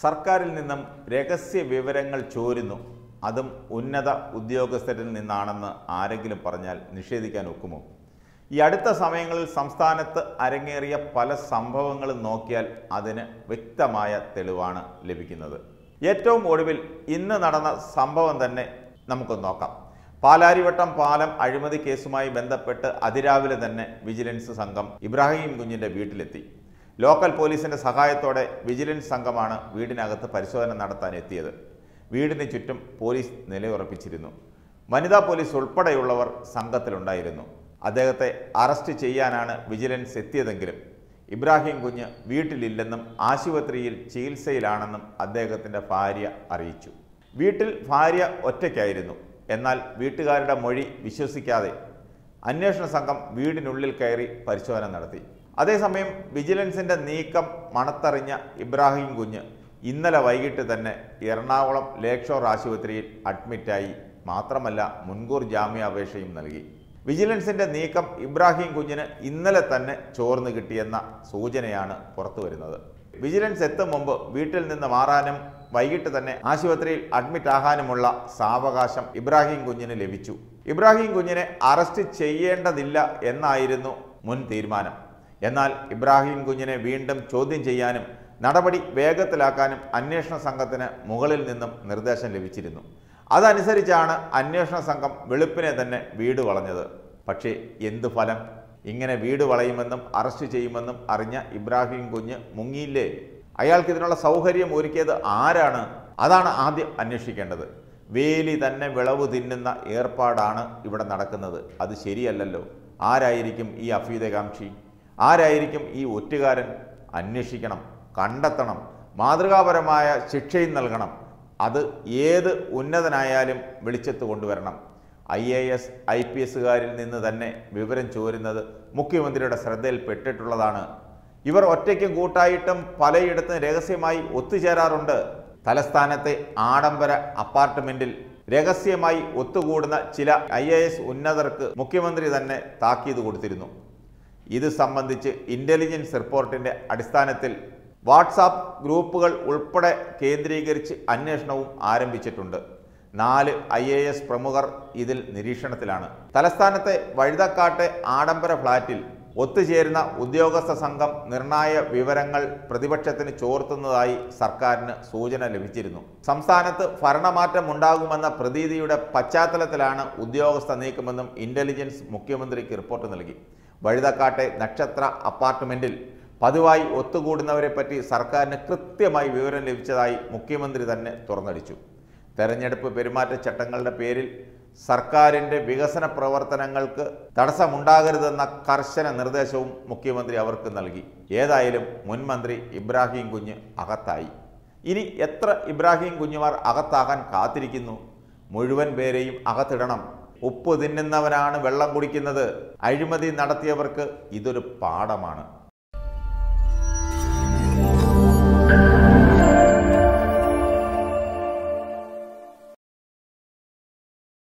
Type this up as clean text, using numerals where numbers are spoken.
സർക്കാരിൽ നിന്നും രഹസ്യ വിവരങ്ങൾ ചോരുന്നു, അതും ഉന്നത ഉദ്യോഗസ്ഥരിൽ നിന്നാണെന്ന് ആരെങ്കിലും പറഞ്ഞാൽ നിഷേധിക്കാൻ ഒക്കുമോ? ഈ അടുത്ത സമയങ്ങളിൽ സംസ്ഥാനത്ത് അരങ്ങേറിയ പല സംഭവങ്ങളും നോക്കിയാൽ അതിന് വ്യക്തമായ തെളിവാണ് ലഭിക്കുന്നത്. ഏറ്റവും ഒടുവിൽ ഇന്ന് നടന്ന സംഭവം തന്നെ നമുക്ക് നോക്കാം. പാലാരിവട്ടം പാലം അഴിമതി കേസുമായി ബന്ധപ്പെട്ട് അതിരാവിലെ തന്നെ വിജിലൻസ് സംഘം ഇബ്രാഹിം കുഞ്ഞിൻ്റെ വീട്ടിലെത്തി. ലോക്കൽ പോലീസിൻ്റെ സഹായത്തോടെ വിജിലൻസ് സംഘമാണ് വീടിനകത്ത് പരിശോധന നടത്താൻ എത്തിയത്. വീടിന് ചുറ്റും പോലീസ് നിലയുറപ്പിച്ചിരുന്നു. വനിതാ പോലീസ് ഉൾപ്പെടെയുള്ളവർ സംഘത്തിലുണ്ടായിരുന്നു. അദ്ദേഹത്തെ അറസ്റ്റ് ചെയ്യാനാണ് വിജിലൻസ് എത്തിയതെങ്കിലും ഇബ്രാഹിം കുഞ്ഞ് വീട്ടിലില്ലെന്നും ആശുപത്രിയിൽ ചികിത്സയിലാണെന്നും അദ്ദേഹത്തിൻ്റെ ഭാര്യ അറിയിച്ചു. വീട്ടിൽ ഭാര്യ ഒറ്റയ്ക്കായിരുന്നു. എന്നാൽ വീട്ടുകാരുടെ മൊഴി വിശ്വസിക്കാതെ അന്വേഷണ സംഘം വീടിനുള്ളിൽ കയറി പരിശോധന നടത്തി. അതേസമയം വിജിലൻസിൻ്റെ നീക്കം മണത്തറിഞ്ഞ ഇബ്രാഹിം കുഞ്ഞ് ഇന്നലെ വൈകിട്ട് തന്നെ എറണാകുളം ലേക്ക് ഷോർ ആശുപത്രിയിൽ അഡ്മിറ്റായി. മാത്രമല്ല, മുൻകൂർ ജാമ്യാപേക്ഷയും നൽകി. വിജിലൻസിൻ്റെ നീക്കം ഇബ്രാഹിം കുഞ്ഞിന് ഇന്നലെ തന്നെ ചോർന്നു കിട്ടിയെന്ന സൂചനയാണ് പുറത്തു വരുന്നത്. വിജിലൻസ് എത്തും മുമ്പ് വീട്ടിൽ നിന്ന് മാറാനും വൈകിട്ട് തന്നെ ആശുപത്രിയിൽ അഡ്മിറ്റ് ആകാനുമുള്ള സാവകാശം ഇബ്രാഹിം കുഞ്ഞിന് ലഭിച്ചു. ഇബ്രാഹിം കുഞ്ഞിനെ അറസ്റ്റ് ചെയ്യേണ്ടതില്ല എന്നായിരുന്നു മുൻ തീരുമാനം. എന്നാൽ ഇബ്രാഹിം കുഞ്ഞിനെ വീണ്ടും ചോദ്യം ചെയ്യാനും നടപടി വേഗത്തിലാക്കാനും അന്വേഷണ സംഘത്തിന് മുകളിൽ നിന്നും നിർദ്ദേശം ലഭിച്ചിരുന്നു. അതനുസരിച്ചാണ് അന്വേഷണ സംഘം വെളുപ്പിനെ തന്നെ വീട് വളഞ്ഞത്. പക്ഷേ എന്തു ഫലം? ഇങ്ങനെ വീട് വളയുമെന്നും അറസ്റ്റ് ചെയ്യുമെന്നും അറിഞ്ഞ ഇബ്രാഹിം കുഞ്ഞ് മുങ്ങിയില്ലേ? അയാൾക്ക് ഇതിനുള്ള സൗകര്യം ഒരുക്കിയത് ആരാണ്? അതാണ് ആദ്യം അന്വേഷിക്കേണ്ടത്. വേലി തന്നെ വിളവ് തിന്നുന്ന ഏർപ്പാടാണ് ഇവിടെ നടക്കുന്നത്. അത് ശരിയല്ലല്ലോ. ആരായിരിക്കും ഈ അഭ്യുതകാംക്ഷി? ആരായിരിക്കും ഈ ഒറ്റുകാരൻ? അന്വേഷിക്കണം, കണ്ടെത്തണം, മാതൃകാപരമായ ശിക്ഷയും നൽകണം. അത് ഏത് ഉന്നതനായാലും വെളിച്ചത്ത് കൊണ്ടുവരണം. IAS IPSകാരിൽ നിന്ന് തന്നെ വിവരം ചോരുന്നത് മുഖ്യമന്ത്രിയുടെ ശ്രദ്ധയിൽപ്പെട്ടിട്ടുള്ളതാണ്. ഇവർ ഒറ്റയ്ക്കും കൂട്ടായിട്ടും പലയിടത്തും രഹസ്യമായി ഒത്തുചേരാറുണ്ട്. തലസ്ഥാനത്തെ ആഡംബര അപ്പാർട്ട്മെന്റിൽ രഹസ്യമായി ഒത്തുകൂടുന്ന ചില IAS ഉന്നതർക്ക് മുഖ്യമന്ത്രി തന്നെ താക്കീത് കൊടുത്തിരുന്നു. ഇത് സംബന്ധിച്ച് ഇന്റലിജൻസ് റിപ്പോർട്ടിന്റെ അടിസ്ഥാനത്തിൽ വാട്സാപ്പ് ഗ്രൂപ്പുകൾ ഉൾപ്പെടെ കേന്ദ്രീകരിച്ച് അന്വേഷണവും ആരംഭിച്ചിട്ടുണ്ട്. 4 IAS പ്രമുഖർ ഇതിൽ നിരീക്ഷണത്തിലാണ്. തലസ്ഥാനത്തെ വഴുതക്കാട്ടെ ആഡംബര ഫ്ളാറ്റിൽ ഒത്തുചേരുന്ന ഉദ്യോഗസ്ഥ സംഘം നിർണായക വിവരങ്ങൾ പ്രതിപക്ഷത്തിന് ചോർത്തുന്നതായി സർക്കാരിന് സൂചന ലഭിച്ചിരുന്നു. സംസ്ഥാനത്ത് ഭരണമാറ്റം ഉണ്ടാകുമെന്ന പ്രതീതിയുടെ പശ്ചാത്തലത്തിലാണ് ഉദ്യോഗസ്ഥ നീക്കമെന്നും ഇന്റലിജൻസ് മുഖ്യമന്ത്രിക്ക് റിപ്പോർട്ട് നൽകി. വഴുതക്കാട്ടെ നക്ഷത്ര അപ്പാർട്ട്മെന്റിൽ പതിവായി ഒത്തുകൂടുന്നവരെ പറ്റി സർക്കാരിന് കൃത്യമായി വിവരം ലഭിച്ചതായി മുഖ്യമന്ത്രി തന്നെ തുറന്നടിച്ചു. തെരഞ്ഞെടുപ്പ് പെരുമാറ്റച്ചട്ടങ്ങളുടെ പേരിൽ സർക്കാരിൻ്റെ വികസന പ്രവർത്തനങ്ങൾക്ക് തടസ്സമുണ്ടാകരുതെന്ന കർശന നിർദ്ദേശവും മുഖ്യമന്ത്രി അവർക്ക് നൽകി. ഏതായാലും മുൻമന്ത്രി ഇബ്രാഹിം കുഞ്ഞ് അകത്തായി. ഇനി എത്ര ഇബ്രാഹിം കുഞ്ഞുമാർ അകത്താകാൻ കാത്തിരിക്കുന്നു? മുഴുവൻ പേരെയും അകത്തിടണം. ഉപ്പ് തിന്നുന്നവനാണ് വെള്ളം കുടിക്കുന്നത്. അഴിമതി നടത്തിയവർക്ക് ഇതൊരു പാഠമാണ്.